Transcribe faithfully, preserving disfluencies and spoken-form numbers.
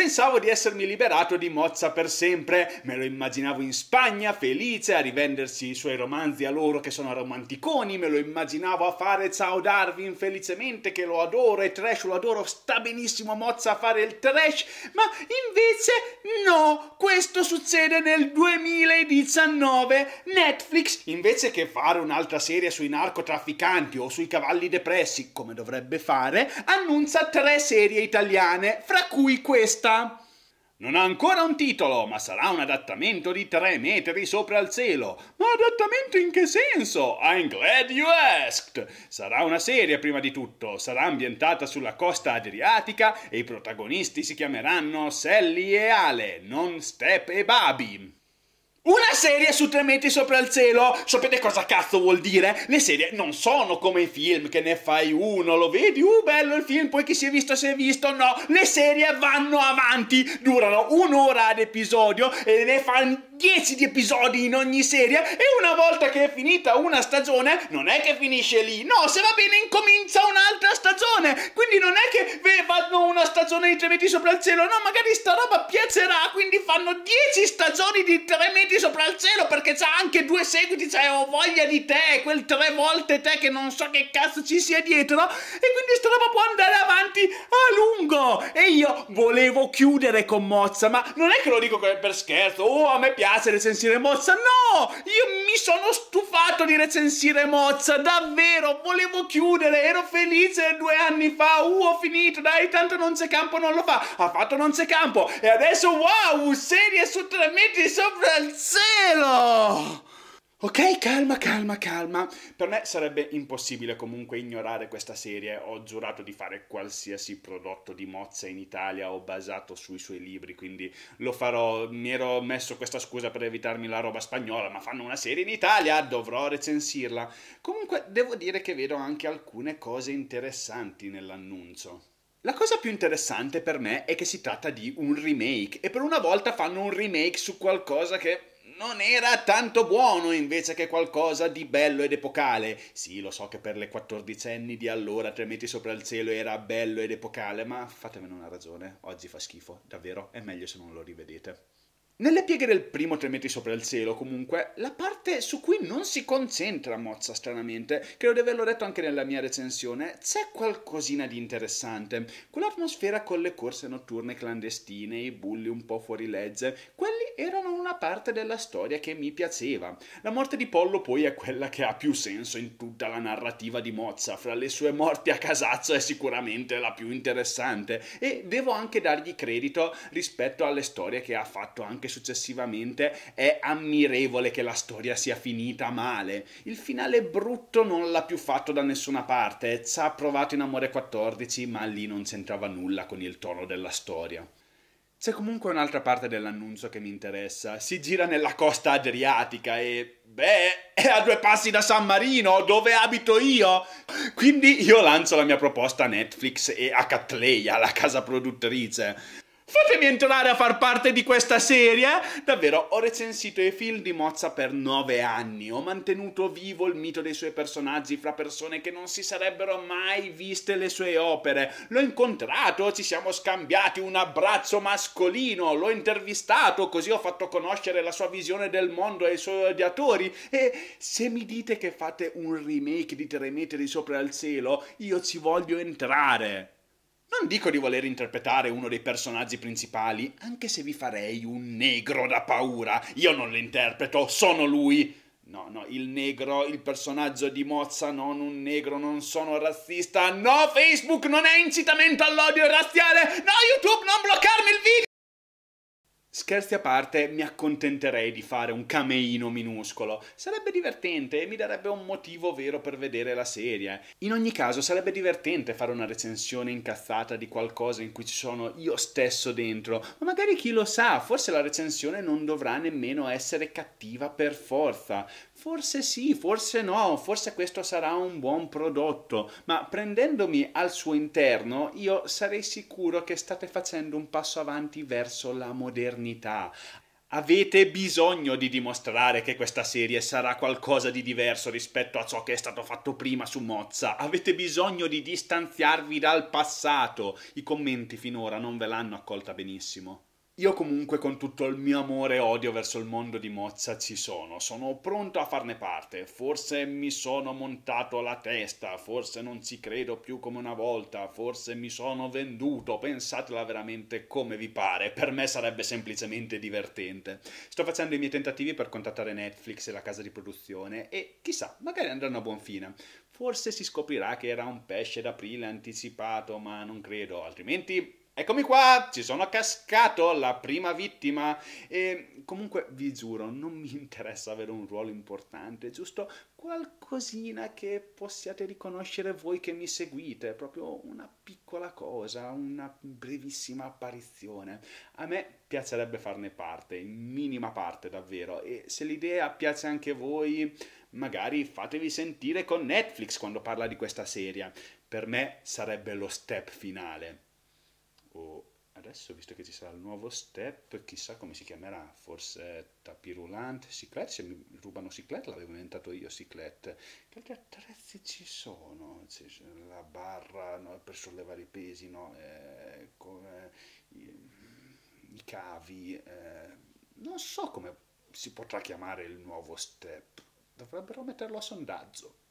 Pensavo di essermi liberato di Mozza per sempre, me lo immaginavo in Spagna, felice, a rivendersi i suoi romanzi a loro che sono romanticoni, me lo immaginavo a fare Ciao Darwin felicemente, che lo adoro, e Trash lo adoro, sta benissimo Mozza a fare il trash, ma invece no, questo succede nel duemiladiciannove. Netflix, invece che fare un'altra serie sui narcotrafficanti o sui cavalli depressi, come dovrebbe fare, annuncia tre serie italiane, fra cui questa. Non ha ancora un titolo, ma sarà un adattamento di Tre metri sopra il cielo. Ma adattamento in che senso? I'm glad you asked! Sarà una serie prima di tutto, sarà ambientata sulla costa adriatica e i protagonisti si chiameranno Sally e Ale, non Step e Babi. Una serie su Tre metri sopra il cielo? Sapete cosa cazzo vuol dire? Le serie non sono come i film che ne fai uno, lo vedi, uh bello il film, poi chi si è visto si è visto, no, le serie vanno avanti, durano un'ora ad episodio e ne fanno dieci di episodi in ogni serie, e una volta che è finita una stagione non è che finisce lì, no, se va bene incomincia un'altra stagione, quindi non è che beh, fanno una stagione di Tre metri sopra il cielo, no, magari sta roba piacerà, quindi fanno dieci stagioni di Tre metri sopra il cielo, perché c'ha anche due seguiti, cioè ho voglia di te, quel tre volte te che non so che cazzo ci sia dietro, e quindi sta roba può andare avanti a lungo, e io volevo chiudere con Mozza, ma non è che lo dico per scherzo, oh a me piace recensire Mozza, no, io mi sono stufato di recensire Mozza, davvero, volevo chiudere, ero felice due anni fa, uh ho finito, dai, tanto Non c'è campo non lo fa, ha fatto Non c'è campo, e adesso wow, serie su Tre metri sopra il cielo! Ok, calma, calma, calma. Per me sarebbe impossibile comunque ignorare questa serie. Ho giurato di fare qualsiasi prodotto di Mozza in Italia o basato sui suoi libri, quindi lo farò. Mi ero messo questa scusa per evitarmi la roba spagnola, ma fanno una serie in Italia, dovrò recensirla. Comunque devo dire che vedo anche alcune cose interessanti nell'annuncio. La cosa più interessante per me è che si tratta di un remake, e per una volta fanno un remake su qualcosa che non era tanto buono invece che qualcosa di bello ed epocale. Sì, lo so che per le quattordicenni di allora Tre metri sopra il cielo era bello ed epocale, ma fatemene una ragione, oggi fa schifo, davvero, è meglio se non lo rivedete. Nelle pieghe del primo Tre metri sopra il cielo, comunque, la parte su cui non si concentra Mozza, stranamente, credo di averlo detto anche nella mia recensione, c'è qualcosina di interessante. Quell'atmosfera con le corse notturne clandestine, i bulli un po' fuori legge, quelli erano una parte della storia che mi piaceva. La morte di Pollo poi è quella che ha più senso in tutta la narrativa di Mozza, fra le sue morti a casaccio è sicuramente la più interessante, e devo anche dargli credito rispetto alle storie che ha fatto anche successivamente. È ammirevole che la storia sia finita male. Il finale brutto non l'ha più fatto da nessuna parte, ci ha provato in Amore quattordici, ma lì non c'entrava nulla con il tono della storia. C'è comunque un'altra parte dell'annuncio che mi interessa. Si gira nella costa adriatica e, beh, è a due passi da San Marino, dove abito io. Quindi io lancio la mia proposta a Netflix e a Catleya, la casa produttrice. Fatemi entrare a far parte di questa serie! Davvero, ho recensito i film di Mozza per nove anni, ho mantenuto vivo il mito dei suoi personaggi fra persone che non si sarebbero mai viste le sue opere, l'ho incontrato, ci siamo scambiati un abbraccio mascolino, l'ho intervistato, così ho fatto conoscere la sua visione del mondo ai suoi odiatori, e se mi dite che fate un remake di Tre metri sopra il cielo, io ci voglio entrare. Non dico di voler interpretare uno dei personaggi principali, anche se vi farei un negro da paura. Io non lo interpreto, sono lui. No, no, il negro, il personaggio di Mozza, non un negro, non sono razzista. No, Facebook non è incitamento all'odio razziale. No, YouTube, non bloccarmi il video. Scherzi a parte, mi accontenterei di fare un cameino minuscolo. Sarebbe divertente e mi darebbe un motivo vero per vedere la serie. In ogni caso sarebbe divertente fare una recensione incazzata di qualcosa in cui ci sono io stesso dentro. Ma magari chi lo sa, forse la recensione non dovrà nemmeno essere cattiva per forza. Forse sì, forse no, forse questo sarà un buon prodotto, ma prendendomi al suo interno io sarei sicuro che state facendo un passo avanti verso la modernità. Avete bisogno di dimostrare che questa serie sarà qualcosa di diverso rispetto a ciò che è stato fatto prima su Mozza. Avete bisogno di distanziarvi dal passato. I commenti finora non ve l'hanno accolta benissimo. Io comunque con tutto il mio amore e odio verso il mondo di Mozza ci sono, sono pronto a farne parte, forse mi sono montato la testa, forse non ci credo più come una volta, forse mi sono venduto, pensatela veramente come vi pare, per me sarebbe semplicemente divertente. Sto facendo i miei tentativi per contattare Netflix e la casa di produzione e chissà, magari andranno a buon fine. Forse si scoprirà che era un pesce d'aprile anticipato, ma non credo, altrimenti... Eccomi qua, ci sono cascato, la prima vittima. E comunque vi giuro, non mi interessa avere un ruolo importante, giusto qualcosina che possiate riconoscere voi che mi seguite, proprio una piccola cosa, una brevissima apparizione. A me piacerebbe farne parte, in minima parte davvero, e se l'idea piace anche a voi, magari fatevi sentire con Netflix quando parla di questa serie. Per me sarebbe lo step finale. Oh, adesso, visto che ci sarà il nuovo step, chissà come si chiamerà, forse tapirulante, cyclette, se mi rubano cyclette l'avevo inventato io, cyclette. Che altri attrezzi ci sono? C'è la barra no, per sollevare i pesi, no? Eh, come i, i cavi, eh, non so come si potrà chiamare il nuovo step, dovrebbero metterlo a sondaggio.